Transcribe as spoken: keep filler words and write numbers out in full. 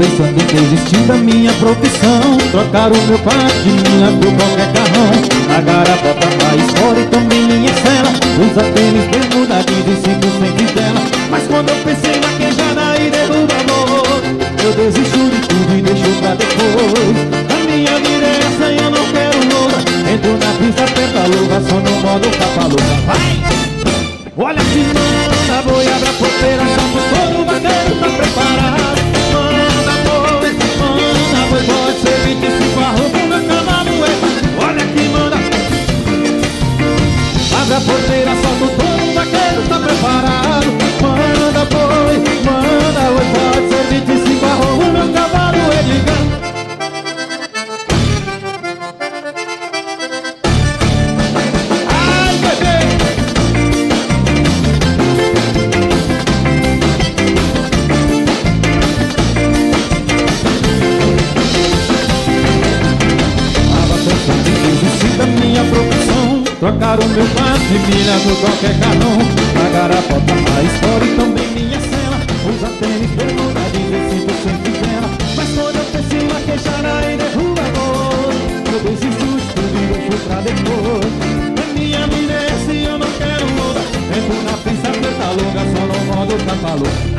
pensando em desistir da minha profissão, trocar o meu quarto de mina por qualquer carrão. A garapota mais fora e também minha cela, usa tênis, bermuda, jeans e cinco centes dela. Mas quando eu pensei na queijada e derruba amor, eu desisto de tudo e deixo pra depois. A minha vida é essa e eu não quero outra. Entro na pista, aperta a luva, só no modo capa louca. Vai! Olha que manda, boi, abre a porteira, só pro todo vaqueiro tá preparado. Manda, boi, manda, boi, pode ser vinte e cinco arroba, o meu cavalo é. Olha que manda, abre a porteira, só pro todo vaqueiro tá preparado. Manda, boi, manda, boi, pode ser vinte e cinco arroba, o meu cavalo é gigante. Trocar o meu quarto de mina por qualquer carrão. A garapota mais fora e também minha cela, usa tênis, bermuda, jeans e cinco centes dela. Mas quando eu pensei na queixada e derruba amor, eu desisto de tudo e deixo pra depois. A minha vida é essa e eu não quero outra. Entro na pista, aperta longa, só no modo capa louca.